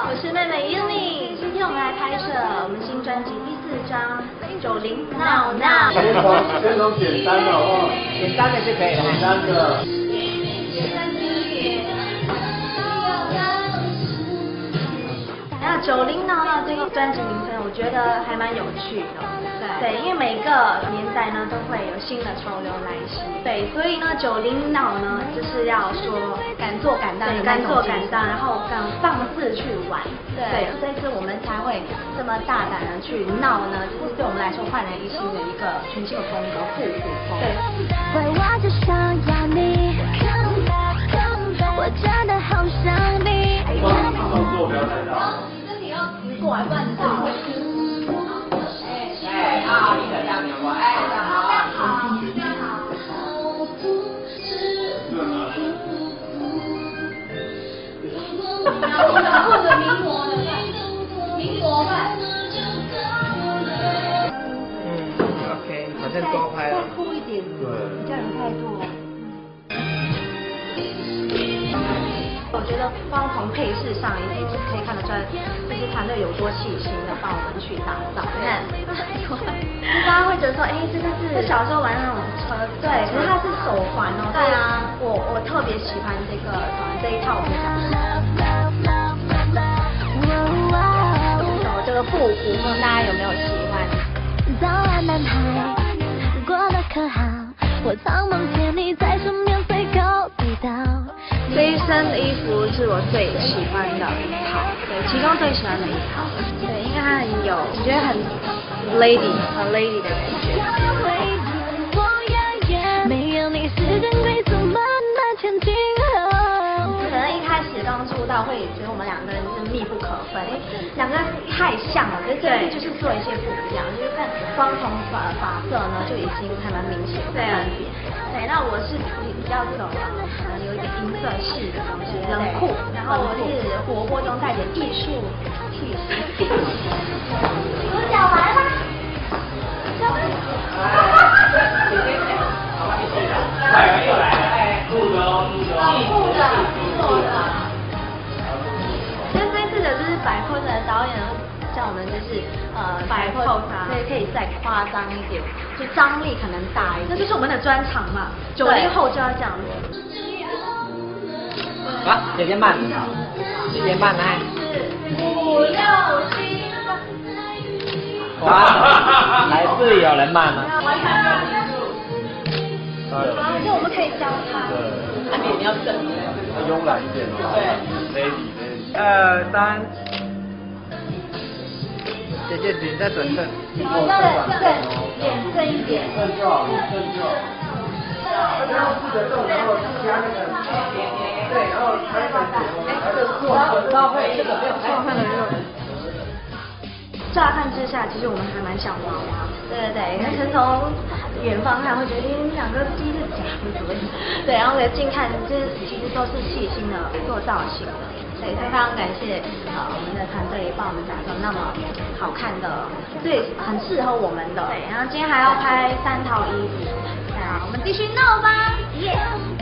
好，我是妹妹 Yumi， 今天我们来拍摄我们新专辑第4张《90闹闹》。 先从简单的哦， 简单的就可以了。 简单的。 那90闹闹这个专辑名称，我觉得还蛮有趣的。对，因为每个年代呢都会有新的潮流来袭。对，所以呢90闹呢就是要说敢做敢当，敢做敢当，然后敢放肆去玩。对，这次我们才会这么大胆的去闹呢，就是对我们来说焕然一新的一个全新的风格，复古风。对。 我就想要你，我真的好想你。 动作不要太大。 身体要直过来，不然你这里会湿。 好，你的下面我这样好， 这样好。或者民国的民国范。 OK， 反正多拍了。 再酷一点， 对， 比较有态度。我觉得光从配饰上已经可以看得出来，就是团队有多细心的帮我们去打造。看，大家会觉得说，哎，这个是小时候玩那种车，对，可是它是手环哦。对啊，我特别喜欢这一套非常。这个复古风大家有没有喜欢？ 早安男孩，过得可好？我常梦见你在身边随口提到。 这一身衣服是我最喜欢的一套，对，其中最喜欢的一套，对，因为它很有，我觉得很 lady 的感觉。 没有你时间龟速慢慢前进。 可能一开始刚出道会觉得我们两个人是密不可分，两个太像了，可是这次就是做一些不一样，就是看光从发色呢就已经还蛮明显的分别。对，那我是比较走有一点银色系的东西，冷酷，然后我是活泼中带点艺术气息。我讲完了。 又来了，录的哦， 录的，做的。这次的就是摆 pose 的导演叫我们就是摆 pose 啊，可以再夸张一点，就张力可能大一点。这就是我们的专场嘛，90后就要这样子。 好，姐姐慢，姐姐慢来。 5、6、7。 哇，还是有人慢了。 就我们可以教他。 对。 你要正。 慵懒一点哦。 对。2、3。姐姐脸再转正。 脸正一点。 正就好，正就好。然后记得动，然后加那个。对，然后开始。 我知道会这个没有看的肉。 乍看之下，其实我们还蛮像娃娃，对，那可是从远方看会觉得两个鸡是假的，对，然后近看就是其实都是细心的做造型的，对，所以非常感谢我们的团队帮我们打造那么好看的，对，很适合我们的，对，然后今天还要拍3套衣服，那我们继续闹吧，耶！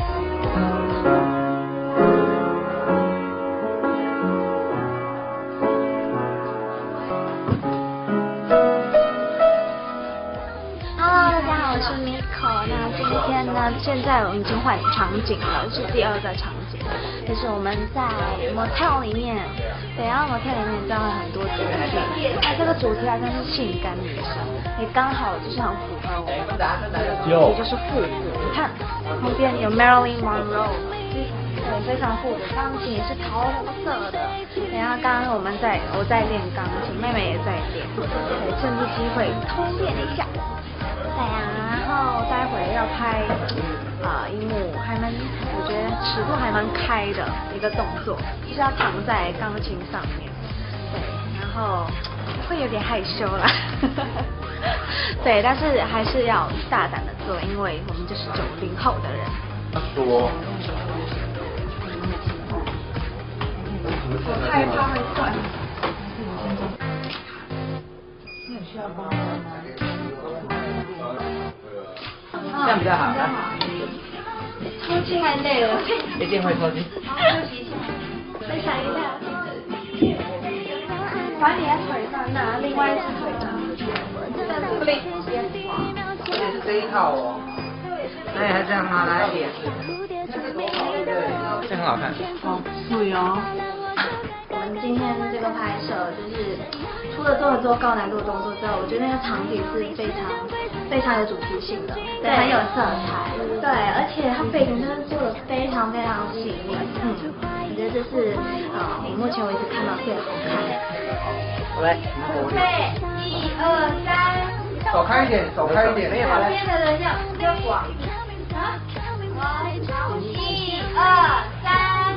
那今天呢？现在我们已经换场景了，是第2个场景，就是我们在 motel 里面，对，然后 motel 里面装了很多主题，那这个主题好像是性感女生，也刚好就是很符合我们的主题，就是复古。你看旁边有 Marilyn Monroe， 对，非常复古，钢琴也是桃红色的。然后刚刚我在练钢琴，妹妹也在练，对，趁这机会偷练一下。对呀，然后待会要拍一幕我觉得尺度还蛮开的一个动作，就是要躺在钢琴上面，对，然后会有点害羞啦，对，但是还是要大胆的做，因为我们就是90后的人。 说。 我害怕会断。 你很需要帮忙吗？这样比较好啦。 抽筋还累了。 一定会抽筋。 好，休息一下。再想一下。 反正你在腿上，那另外一只腿上。不灵， 而且是这一套哦。那你还这样吗？来一点。这很好看。 哦，对哦。 我们今天这个拍摄就是除了做很多高难度的动作之外，我觉得那个场景是非常有主题性的，对，很有色彩，对，而且它背景真的做的非常细腻，我觉得这是我目前为止看到最好看的。 来， 准备1、2、3， 走开一点，走开一点， 旁边的人要广一点。1、2、3，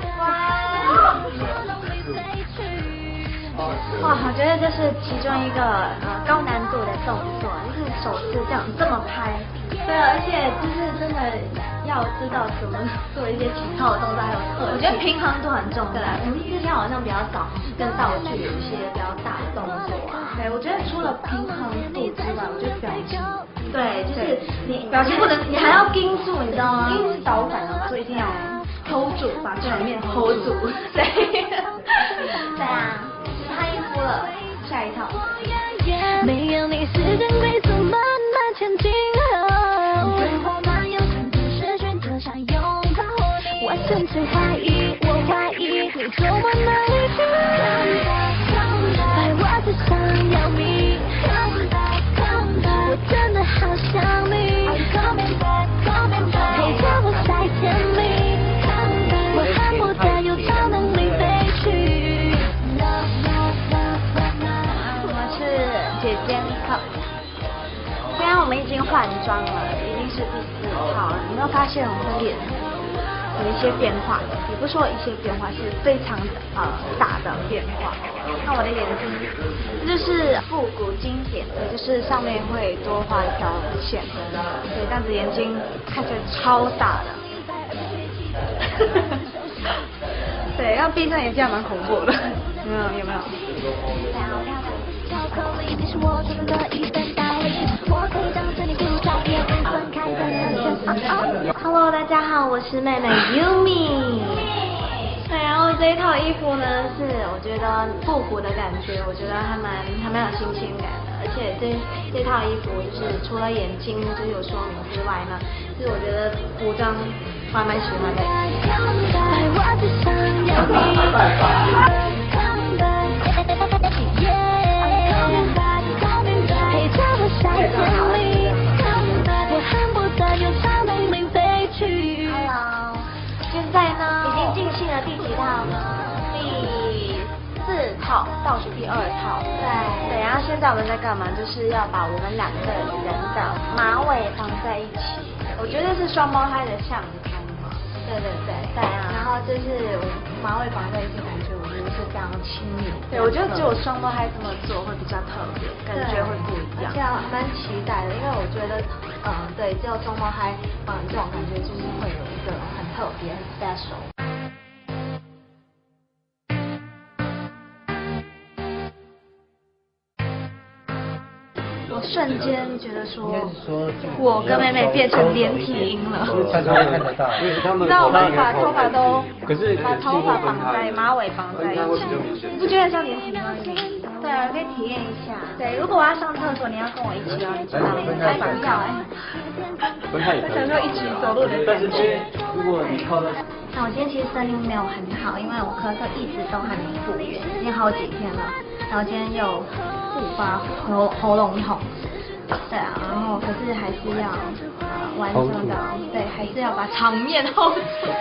哇，我觉得这是其中一个高难度的动作，就是手是这么拍，对，而且就是真的要知道怎么做一些起套的动作，还有我觉得平衡度很重要。我们之前好像比较少跟道具有一些比较大的动作啊。对，我觉得除了平衡度之外，我觉得表情，对，就是你表情不能，你还要盯住，你知道吗？因为是导反的嘛，所以一定要 hold 住，把场面 hold 住。对，对啊。换衣服了，下一套。没有你，时间飞速慢慢前进。对话漫游，甚至是选择想拥抱你。我甚至怀疑你从我哪里去？爱我只想要你，我真的好想你，陪着我晒甜蜜。我恨不得有超能力飞去。姐姐套，虽然我们已经换装了，已经是第4套了，你有没有发现我们的脸有一些变化？也不是说一些变化，是非常大的变化。那我的眼睛，这就是复古经典的，就是上面会多画一条线，对，这样子眼睛看起来超大的。对，要闭上眼睛还蛮恐怖的，有没有？巧克力，你是我真正的一份道理，我可以当着你不眨眼分开的人生。Hello， 大家好，我是妹妹 Yumi。对，然后这一套衣服呢，是我觉得复古的感觉，我觉得还蛮有新鲜感的。而且这套衣服就是除了眼睛就是有说明之外呢，就是我觉得服装我还蛮喜欢的。Hello， 现在呢已经进行了第几套呢？第4套，倒数第2套。对，然后现在我们在干嘛？就是要把我们2个人的马尾绑在一起。我觉得是双胞胎的象征嘛。对啊。然后就是马尾绑在一起，感觉我觉得是非常亲密。对，我觉得只有双胞胎这么做会比较特别，感觉会不一样。而且蛮期待的，因为我觉得，对，只有双胞胎，这种感觉就是会有一个很特别、很 special。我瞬间觉得说，我跟妹妹变成连体婴了。 看得到， 你知道我们把头发都，把头发绑在马尾绑在一起，你不觉得像连体婴吗？对啊，可以体验一下。对，如果我要上厕所，你要跟我一起哦，你知道吗？哎，绑票哎。我想说一起走路的感觉。 如果你靠在。 那我今天其实声音没有很好，因为我咳嗽一直都还没复原，已经好几天了。然后今天又复发喉咙痛，对啊，然后可是还是要完成的，对，还是要把场面 hold 住。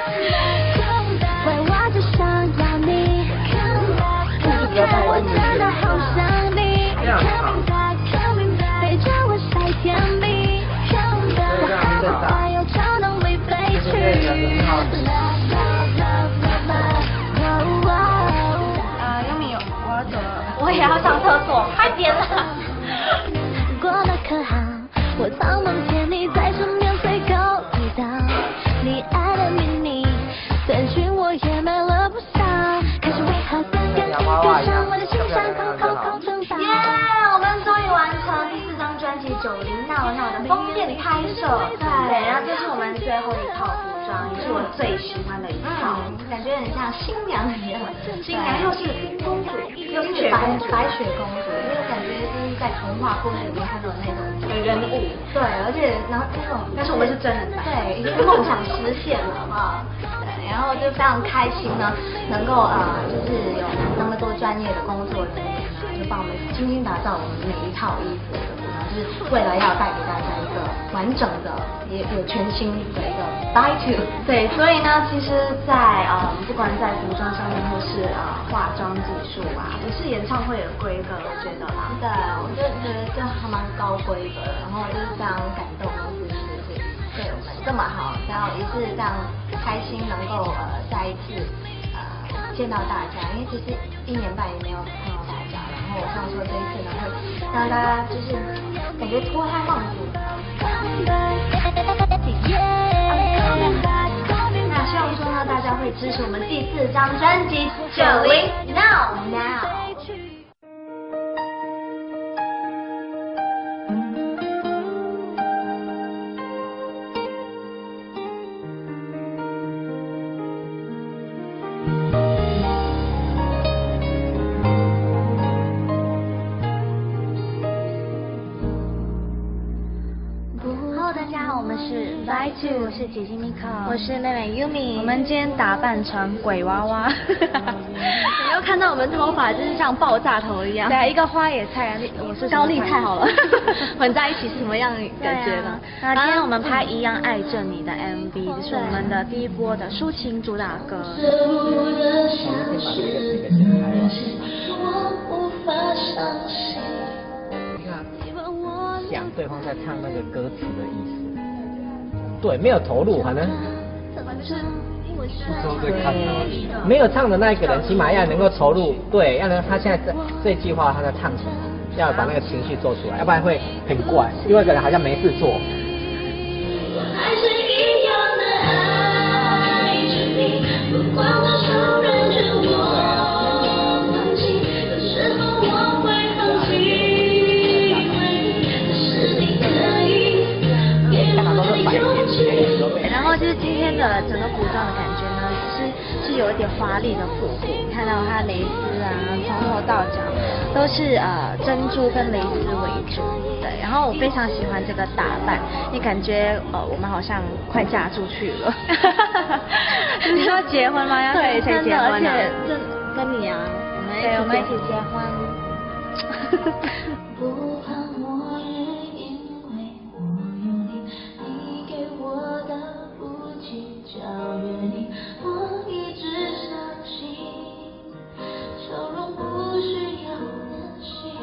我只想要你，我真的好想你，陪着我晒甜蜜，我还有超能力飞去。我也要上厕所，快点啦！过得可好？我苍茫见你在身边随口提到你爱的秘密，短讯我也买了不少，可是为何三个跟上我的心上口称道？耶！我们终于完成第4张专辑《90闹闹》的封面拍摄，对，然后这是我们最后一套服装，也是我最喜欢的一套，感觉很像新娘一样，新娘又是公主，又是白雪公主，那个感觉就是在童话故事里面看到的那种人物，对，而且然后这种，但是我们是真人版，对，已经梦想实现了，好不好？对，然后就非常开心呢，能够就是有那么多专业的工作人员呢，就帮我们精心打造我们每一套衣服的服装，就是为了要带给大家一个完整的，也有全新的一个 By Two。对，所以呢，其实在，不管在服装上面或是化妆技术啊，不是演唱会的规格，我觉得啦。对，我就觉得这还蛮高规格的，然后就是非常感动，就是对我们这么好，然后也是这样开心能够再一次见到大家，因为其实1年半也没有看到大家，然后我想说这一次呢会让大家就是感觉脱胎换骨。那希望说呢大家会支持我们第4张专辑90 Now。大家好，我们是 By Two， 我是姐姐 Miko， 我是妹妹 Yumi。我们今天打扮成鬼娃娃，有没有看到我们头发就是像爆炸头一样？对，一个花野菜啊，我是高丽菜好了，混在一起是什么样的感觉呢？那今天我们拍《一样爱着你》的 MV， 这是我们的第一波的抒情主打歌。 想对方在唱那个歌词的意思，对，没有投入，反正没有唱的那个人，起码要能够投入，对，要能他现在这句话他在唱什么，要把那个情绪做出来，要不然会很怪，另外一个人好像没事做。还是一样的爱着你，不管多少人劝我放弃，有时候我会放弃。 然后就是今天的整个服装的感觉呢，是有一点华丽的复古，看到它蕾丝啊，从头到脚都是珍珠跟蕾丝为主，对。然后我非常喜欢这个打扮，你感觉我们好像快嫁出去了。你说结婚吗？要跟谁结婚呢？而且这跟你啊，我们一起结婚。不怕末日，因为我有你，你给我的不计较约定，我一直相信，笑容不需要担心，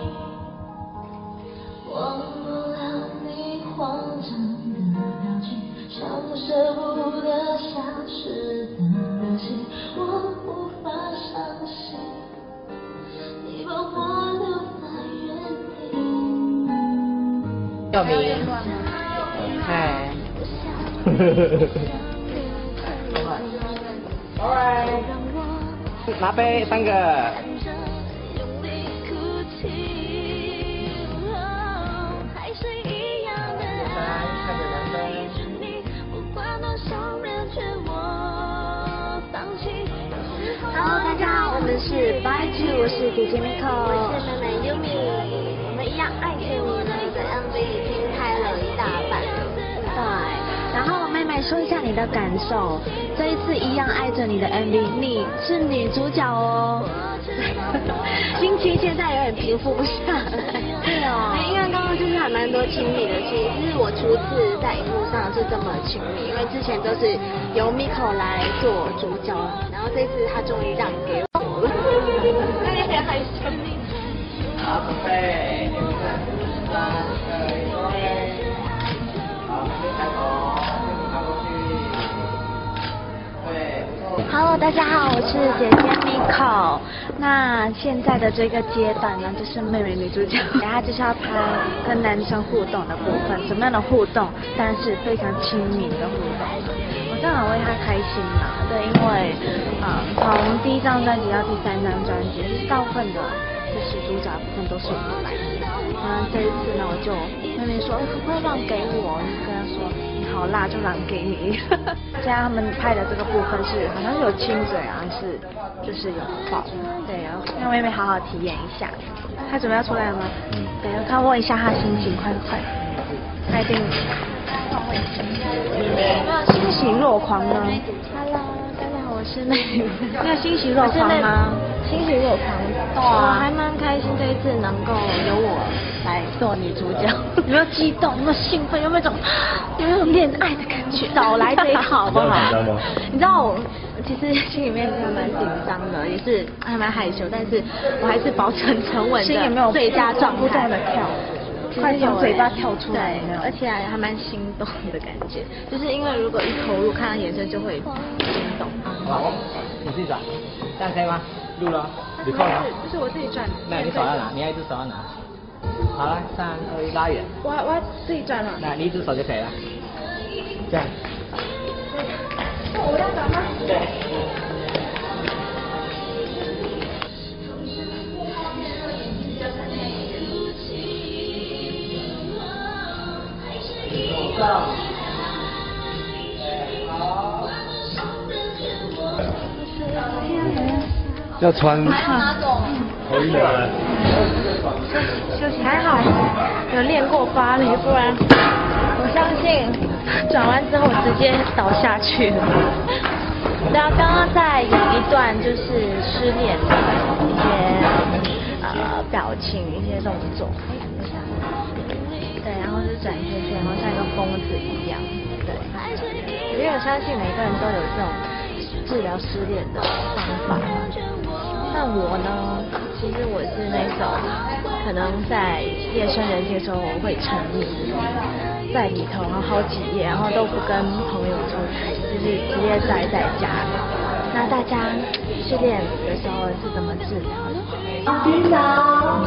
忘不了你慌张的表情，像舍不得消失的流星，我无法相信，你把我留在原地。 耀明，嗨。Alright， 拿杯3个。 Hello， 大家好，我们是 By Two， 我是姐姐 Miko， 我是妹妹 Yumi， 我们一样爱着你呢的 MV 已经拍了一大半了，对。然后妹妹说一下你的感受，这一次一样爱着你的 MV， 你是女主角哦，心情现在有点平复不下来。是哦，因为刚刚就是还蛮多亲密的戏，这是我初次在荧幕上是这么亲密，因为之前都是由 Miko 来做主角，然后这次他终于让给我了，有点害羞。 好，准备，3、2、1，好，开头，拿过去，对。 Hello， 大家好，我是姐姐 Miko。那现在的这个阶段呢，就是妹妹女主角，然后就是要拍跟男生互动的部分，怎么样的互动？但是非常亲密的互动。我真的很为她开心啦，对，因为从第1张专辑到第3张专辑，就是大部分的就是主角部分都是我们来演。 这一次呢，我就妹妹说可不可以让给我，我就跟她说你好辣就让给你。现在他们拍的这个部分是好像是有亲嘴啊，还是就是拥抱，对，然后让妹妹好好体验一下。她准备要出来了吗？对，我看问一下她心情，快。她一定那欣喜若狂呢 ？Hello， 大家好，我是妹妹。那欣喜若狂吗？欣喜若狂，我还蛮开心这一次能够由我来做女主角。有没有激动？有没有兴奋？有没有一种恋爱的感觉？少来这一套好不好？你知道我其实心里面真的蛮紧张的，也是还蛮害羞，但是我还是保持沉稳的最佳状态。不断的跳。快从嘴巴跳出来，而且还蛮心动的感觉，就是因为如果一投入，看他眼神就会心动。 好，你自己转，这样可以吗？录了，你扣了。 就是我自己转。 没有，你手要拿，你要一只手要拿。好了，3、2、1，拉远。 我要自己转了。 那你一只手就可以了。这样。 我要转吗？ 对。 要穿头衣的。 休息还好，有练过芭蕾，不然我相信转完之后直接倒下去了。对啊，刚刚在演一段就是失恋的一些表情、一些动作。对，然后就转圈圈，然后像一个疯子一样。对，因为我相信每个人都有这种治疗失恋的方法。那我呢，其实我是那种可能在夜深人静的时候我会沉迷在里头，然后好几夜，然后都不跟朋友出去，就是直接宅在家里。那大家失恋的时候是怎么治疗的？ 洗澡，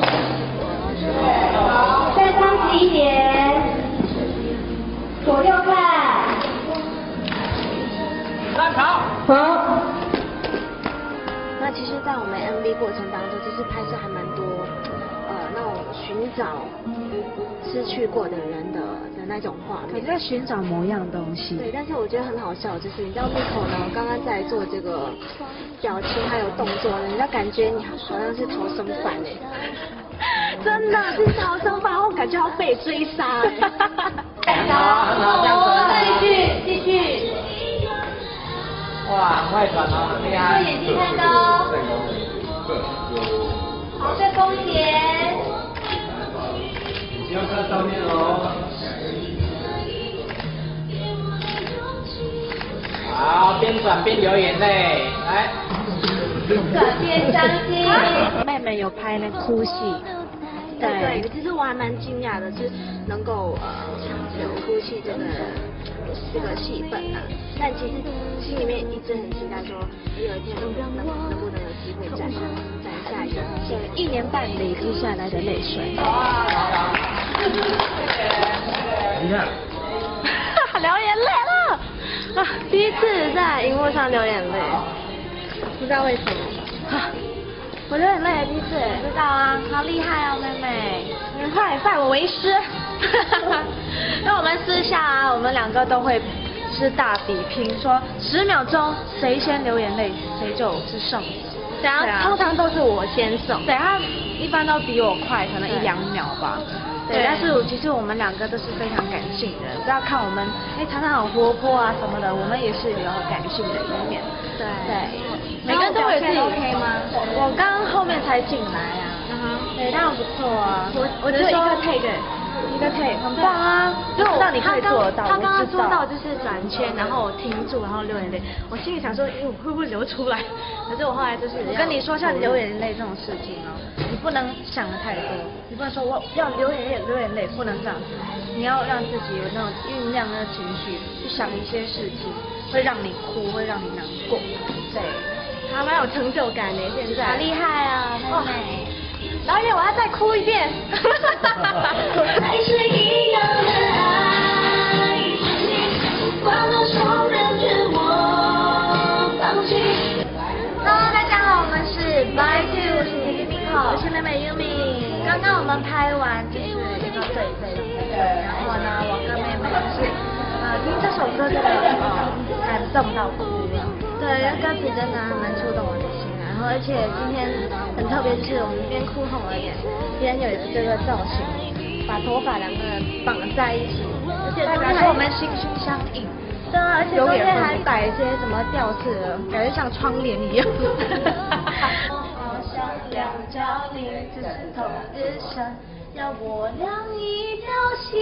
再30点，左右看， 慢跑。 好。 那其实，在我们 MV 过程当中，其实拍摄还蛮多，那种寻找失去过的人的那种画面。我在寻找某样东西。对，但是我觉得很好笑，就是你知道 Miko 呢，刚刚在做这个表情还有动作呢，人家感觉你好像是逃生犯哎，真的是逃生犯，我感觉要被追杀哎。 好， 继续。 哇，很会转哦，厉害。 眼睛看高，好，再勾一点。 你要看上面哦。 好，边转边流眼泪，来。 转边伤心。 妹妹有拍那哭戏。对，其实我还蛮惊讶的，是能够有哭戏这个戏份啊。但其实心里面一直很期待说，有一天能不能有机会展下一个1年半累积下来的泪水。 你看。 流眼泪了啊！第一次在荧幕上流眼泪，不知道为什么。我流眼泪第一次，知道啊，好厉害哦，妹妹，你快拜我为师。那我们私下啊，我们2个都会是大比拼，说10秒钟谁先流眼泪，谁就是胜者。对啊，通常都是我先送。对，他一般都比我快，可能1、2秒吧。对，但是其实我们2个都是非常感性的，不要看我们常常很活泼啊什么的，我们也是有感性的一面。对，每个人都有自己 OK 吗？我刚后面才进来啊。对，当然不错啊。我只是一个 take，很棒啊！就我知道你可以做得到。他刚刚说到就是转圈，然后我停住，然后流眼泪。我心里想说，我会不会流出来？可是我后来就是，我跟你说，像流眼泪这种事情哦，你不能想的太多，你不能说我要流眼泪，不能这样子。你要让自己有那种酝酿那个情绪，去想一些事情，会让你哭，会让你难过。对，还蛮有成就感的，现在。好厉害啊，妹妹！导演，我要再哭一遍。 还是一样的爱，不管多少人劝我放弃。 Hello， 大家好，我们是 By Two， 我是姐姐Miko，我是妹妹 Yumi。刚那我们拍完就是一个对，然后呢，我跟妹妹就是听这首歌真的感动到哭了。对，因为歌词真的还蛮触动我的心啊。然后而且今天很特别，就是我们一边哭红了眼，一边有这个造型，把头发两个人绑在一起，而且代表说我们心心相印。对啊，而且中间还摆一些什么吊饰的，感觉像窗帘一样。好像两条林，只是同日生，要我俩一条心。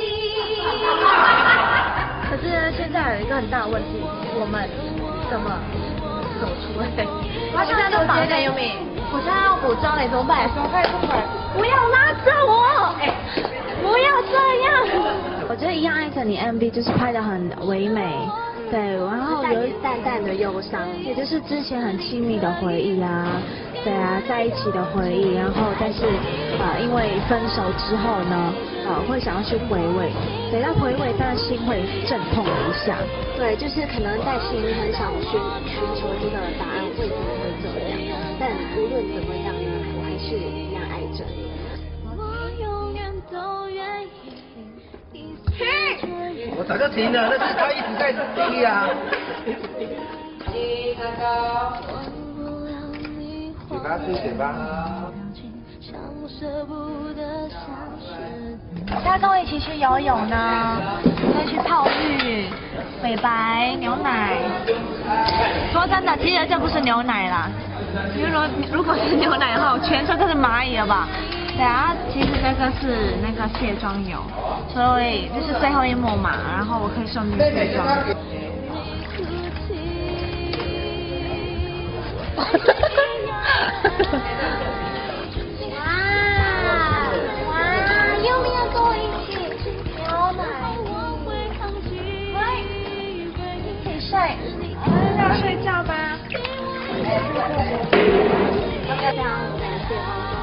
可是现在有一个很大的问题，我们怎么走出来？我现在都绑在优米，我现在要补妆了，怎么办？不要拉着我！不要这样！我觉得《一样爱着你》MV 就是拍得很唯美，对，然后有淡淡的忧伤，也就是之前很亲密的回忆啊，对啊，在一起的回忆，然后但是因为分手之后呢，会想要去回味，对，但回味但心会阵痛一下，对，就是可能在心里很想寻求这个答案，为什么会这样？但无论怎么样呢，我还是一样爱着你。 我早就停了，那是他一直在滴啊。嘴巴对嘴巴。 大家跟我一起去游泳呢，可以去泡浴、美白、牛奶。说真的，其实这不是牛奶啦，因为如果是牛奶的话，我全身都是蚂蚁了吧？对啊，其实这个是那个卸妆油，所以这是最后一幕嘛，然后我可以顺便卸妆。哇，有没有跟我一起牛奶？可以睡，要睡觉吧。非常感谢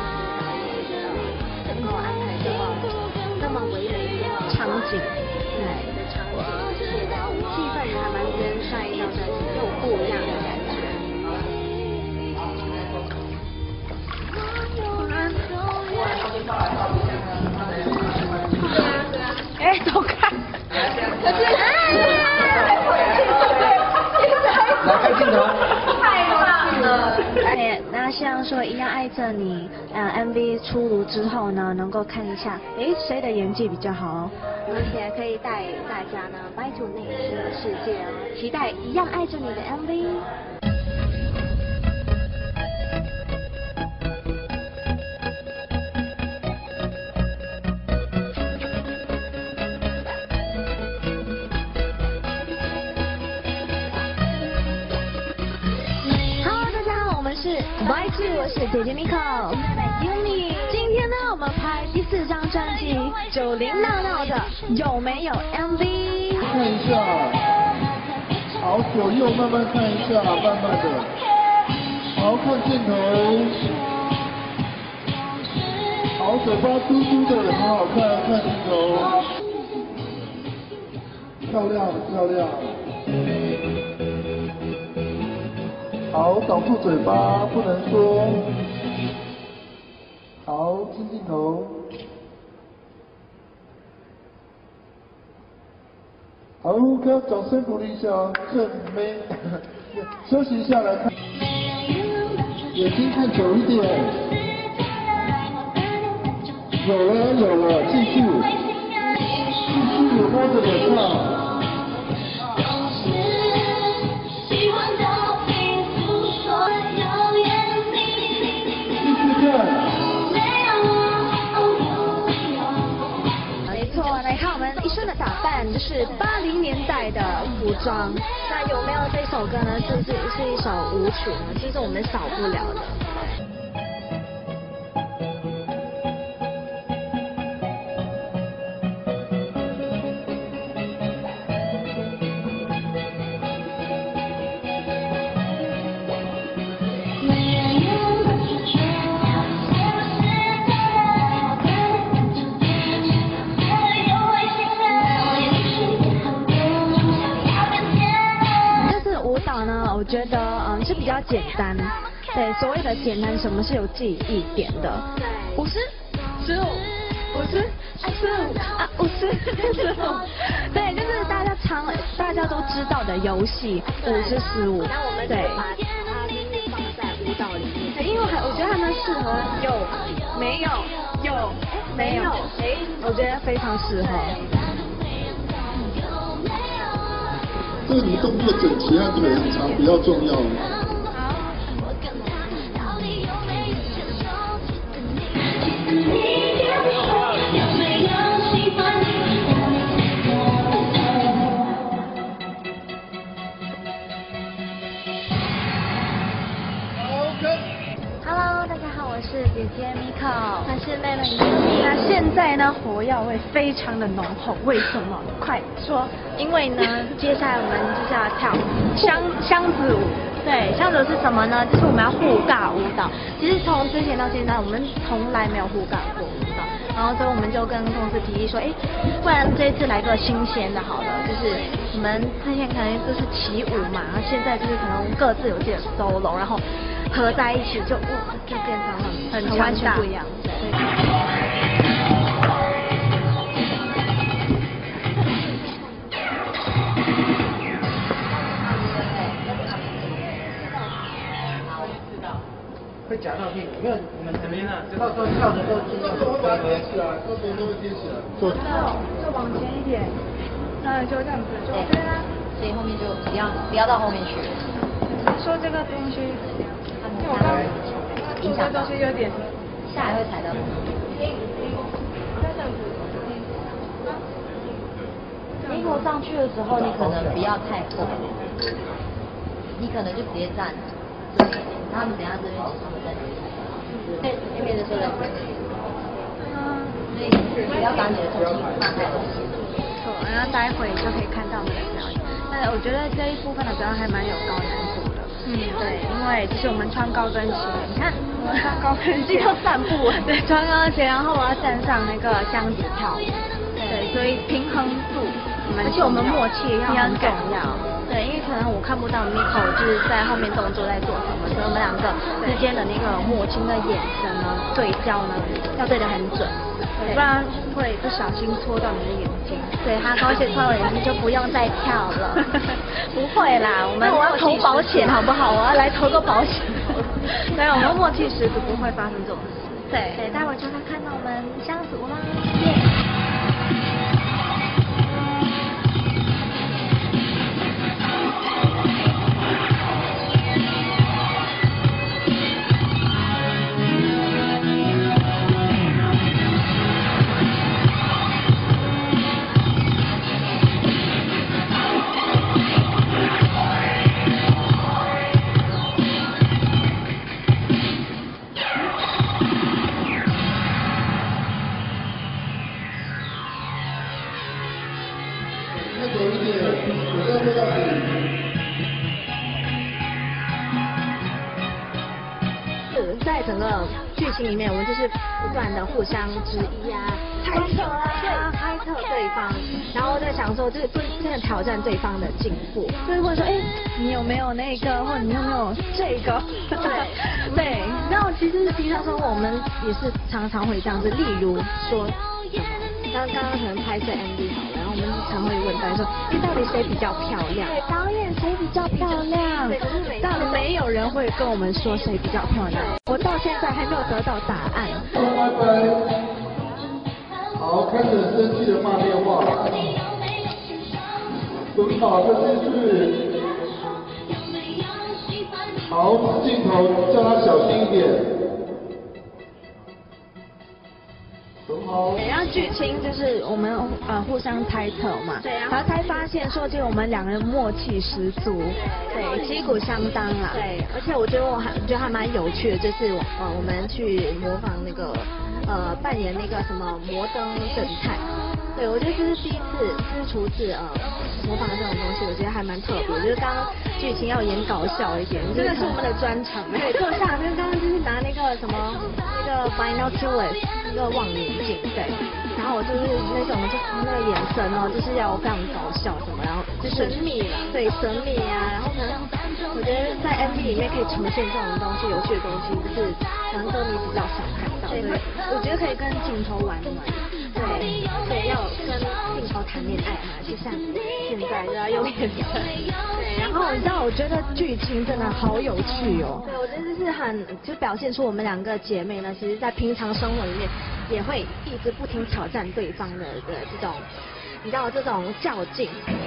能够安排这么唯美的场景，对的场景，而且气氛还蛮跟上一张专辑又不一样的感觉。哎，走开！ 来看镜头。 太棒了！哎，那希望说《一样爱着你》MV 出炉之后呢，能够看一下，谁的演技比较好，而且可以带大家呢迈入内心的世界哦，期待《一样爱着你》的 MV。是 YG， 我是姐姐 Miko， 妹妹 Yumi。今天呢，我们拍第4张专辑《90闹闹的有没有 MV》？ 看一下，好，左右慢慢看一下，慢慢的，好，看镜头，好，嘴巴嘟嘟的，很好看，看镜头，漂亮，漂亮。好，挡住嘴巴，不能说。好，亲镜头。好，给他掌声鼓励一下，正妹。休息一下来看，眼睛看久一点。有了，继续摸着脸唱。 没错，来看我们一身的打扮，就是80年代的服装。那有没有这首歌呢？是一首舞曲呢，这是我们少不了的。我觉得是比较简单，对，所谓的简单，什么是有记忆点的？50、15、 对，就是大家都知道的游戏5是15， 那我们就把它放在舞蹈里面。 对，因为我觉得还蛮适合没有，我觉得非常适合。 这个你动作整齐和对很长比较重要。 Hello， 大家好，我是姐姐 Miko， 我是妹妹 Yumi。那现在呢，火药味非常的浓厚，为什么？快说！因为呢，接下来我们就是要跳箱子舞。对，箱子舞是什么呢？就是我们要互尬舞蹈。其实从之前到现在，我们从来没有互尬过舞蹈。然后所以我们就跟公司提议说，不然这一次来个新鲜的好了，就是我们之前可能就是起舞嘛，然后现在就是可能各自有自己的 solo， 然后合在一起就变成很完全不一样。对。 会夹到屁股，没有你们前面呢，到时候跳的时候尽量不要贴起来，到时候都会贴起来。就往前一点，就这样子，就对啦。 所以后面就不要到后面去。 说这个东西，因为我刚影响到东西有点下来会踩到。你头上去的时候，你可能不要太后，你可能就直接站这边，然后你等下这边他们在那边，对，那边的时候在这边。所以不要把你的重心放太后。 错，然后待会就可以看到我们的表演。但我觉得这一部分的表演还蛮有高难度的。对，因为就是我们穿高跟鞋，你看我们穿高跟鞋要散步，对，穿高跟鞋，然后我要站上那个箱子跳舞，对，所以平衡度，而且我们默契要很重要。对，因为可能我看不到 Miko 就是在后面动作在做什么，所以我们两个之间的那个默契的眼神呢，对焦呢要对得很准。不然会不小心戳到你的眼睛。对，他高血戳到眼睛就不用再跳了。不会啦，我要投保险好不好？我要来投个保险。对，我们默契十足，不会发生这种事。对，待会就会看到我们箱子舞啦。在整个剧情里面，我们就是不断的互相质疑啊、猜测啊、猜测对方，然后在想说，就是真的挑战对方的进步，就是问说，你有没有那个，或者你有没有这个？对，然后其实平常说我们也是常常会这样子，例如说什么，刚刚可能拍摄 MV 好了，然后我们常会问导演说，到底谁比较漂亮？对，导演谁比较漂亮？对，可是但没有人会跟我们说谁比较漂亮。我到现在还没有得到答案。 好，开始生气的骂电话。很好，这就是好镜头，叫他小心一点。很好。 然后剧情就是我们互相猜测嘛，对，然后才发现说，就我们两个人默契十足，对，旗鼓相当啊。对，而且我觉得还蛮有趣的，就是我们去模仿那个扮演那个什么摩登侦探。对，我觉得这是第一次，就是初次模仿这种东西，我觉得还蛮特别。就是刚刚剧情要演搞笑一点，这个是我们的专长。对，就像跟刚刚就是拿那个什么那个 binoculars 那个望远镜，对。然后我就是那种就是那个眼神就是要非常搞笑什么，然后就是神秘了，对，神秘啊。然后可能我觉得在 MV 里面可以呈现这种东西，有趣的东西，就是可能歌迷比较少看到。 对，我觉得可以跟镜头玩玩，对，对，要跟镜头谈恋爱嘛，就像现在就要用眼神，对，然后你知道，我觉得剧情真的好有趣哦，对，我觉得这是就表现出我们两个姐妹呢，其实在平常生活里面也会一直不停挑战对方的这种，你知道这种较劲。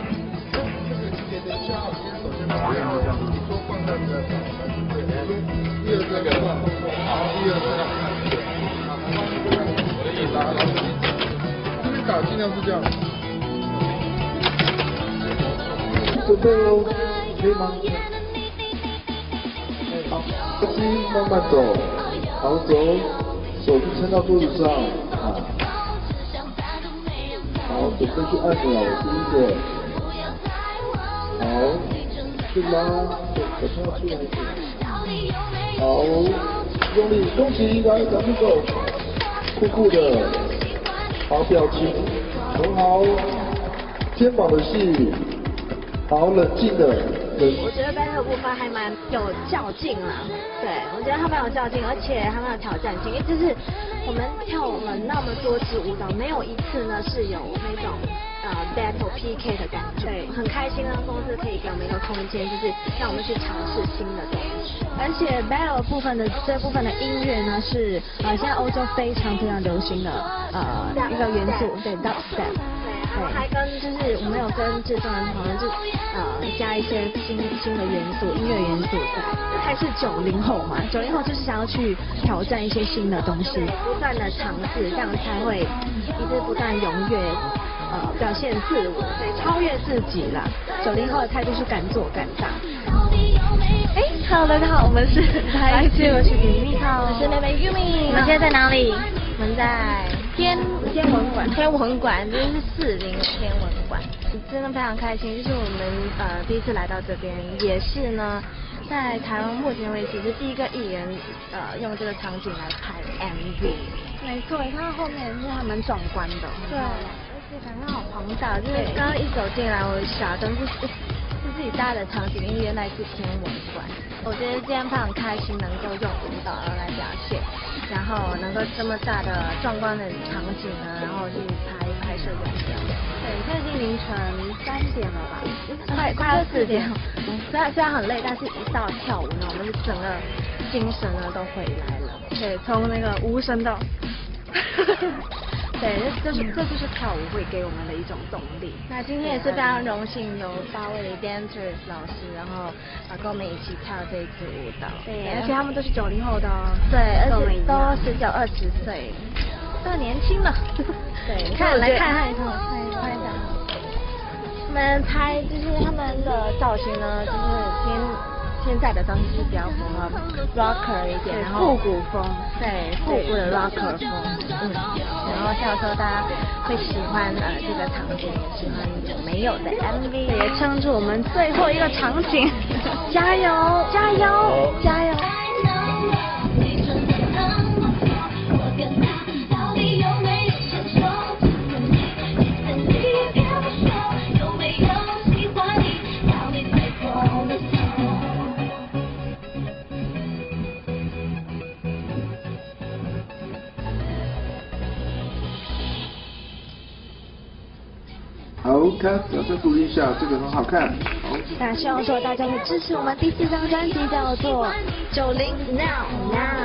这边打尽量是这样。准备哦，可以吗？好，呼吸慢慢走，好走，手臂撑到桌子上啊。好，准备去按钮，第一个。好，是吗？手撑到出来一点。好，用力，恭喜，来，咱们走，酷酷的，好表情，很好，肩膀的戏，好冷静的， 我觉得 battle 部分还蛮有较劲啦，对，我觉得他们有较劲，而且他们有挑战性，因为就是我们跳了那么多支舞蹈，没有一次呢是有那种battle PK 的感觉，对，很开心呢，公司可以给我们一个空间，就是让我们去尝试新的东西。而且 battle 部分的这部分的音乐呢是现在欧洲非常非常流行的一个元素，对 dubstep。对，还跟就是我们有跟制作人讨论，就加一些新的元素，音乐元素在。还是90后嘛，90后就是想要去挑战一些新的东西，不断的尝试，这样才会一直不断踊跃表现自我，对，超越自己啦。90后的态度是敢做敢当。哎 ，Hello， 大家好，我们是来自我是米蜜桃，我是妹妹 Yumi。我们现在在哪里？我们在天文馆，这是40天文馆，真的非常开心。就是我们第一次来到这边，也是呢，在台湾目前为止是第一个艺人用这个场景来拍 MV。没错，你看到后面是还蛮壮观的。对，而且感觉好庞大，就是刚刚一走进来，我傻灯是自己搭的场景，因为原来是天文馆。我觉得今天非常开心，能够用舞蹈来表现，然后能够这么大的壮观的场景呢，然后去拍摄这样。对，现在已经凌晨3点了吧，快要4点。虽然很累，但是一到跳舞呢，我们是整个精神呢都回来了。对，从那个无声到。对，这就是跳舞会给我们的一种动力。那今天也是非常荣幸有8位 dancers 老师，然后跟我们一起跳这一支舞蹈。对，而且他们都是90后的哦。对，而且都19、20岁，都年轻了。对，来看一下。他们拍就是他们的造型呢，就是现在的东西是比较符合 rocker 一点，然后复古风，对，复古的 rocker 风，然后到时候大家会喜欢这个场景，也喜欢有没有的 MV， 也撑住我们最后一个场景，加油，加油，加油！ 好看，掌声鼓励一下，这个很好看。好。 那希望说大家会支持我们第4张专辑，叫做90 Now。